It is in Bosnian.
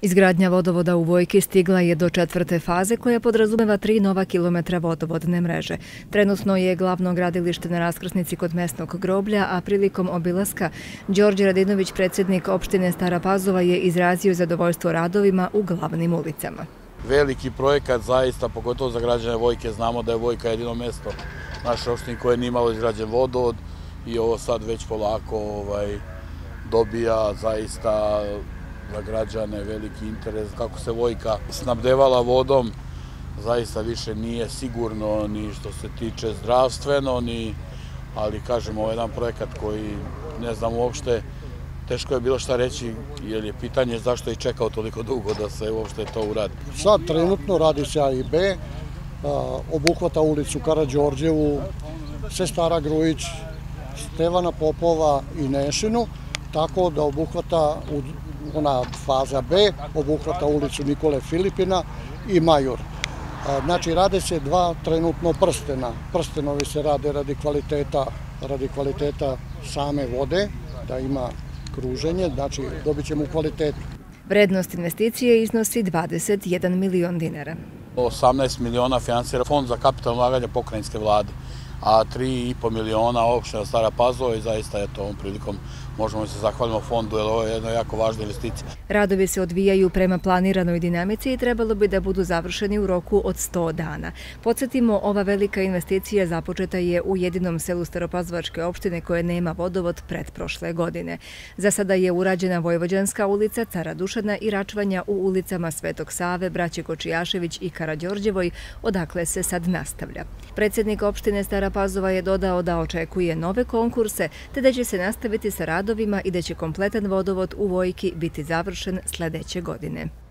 Izgradnja vodovoda u Vojki stigla je do 4. faze koja podrazumeva 3 nova kilometra vodovodne mreže. Trenutno je glavno gradilište na raskrsnici kod mesnog groblja, a prilikom obilaska Đorđe Radinović, predsjednik opštine Stara Pazova, je izrazio zadovoljstvo radovima u glavnim ulicama. Veliki projekat zaista, pogotovo za građane Vojke. Znamo da je Vojka jedino mesto naše opštine koje nije imalo izgrađen vodovod i ovo sad već polako dobija zaista za građane veliki interes. Kako se Vojka snabdevala vodom, zaista više nije sigurno ni što se tiče zdravstveno, ali kažemo, ovo je jedan projekat koji ne znam uopšte, teško je bilo šta reći, jer je pitanje zašto je čekao toliko dugo da se uopšte to uradi. Sad trenutno radi se A i B, obuhvata ulicu Karađorđevu, Sestara Grujić, Stevana Popova i Nešinu, tako da obuhvata ona faza B, obuhvata ulicu Nikole Filipina i Major. Znači, rade se dva trenutno prstena. Prstenovi se rade radi kvaliteta same vode, da ima kruženje, znači dobit ćemo kvalitetu. Vrednost investicije iznosi 21 milion dinara. 18 miliona finansira Fond za kapitalno ulaganje pokrajinske vlade, a 3,5 miliona opština Stara Pazova i zaista je to ovom prilikom možemo se zahvalimo fondu, jer ovo je jedna jako važna investicija. Radovi se odvijaju prema planiranoj dinamici i trebalo bi da budu završeni u roku od 100 dana. Podsjetimo, ova velika investicija započeta je u jedinom selu Staropazovačke opštine koje nema vodovod pretprošle godine. Za sada je urađena Vojvođanska ulica, Cara Dušana i račvanja u ulicama Svetog Save, Braće Kočijašević i Karađorđevoj, odakle se sad nastavlja. Predsjednik opštine Stara Pazova je dodao da očekuje nove konkurse, te da će se nastaviti sa radovima i da će kompletan vodovod u Vojki biti završen sljedeće godine.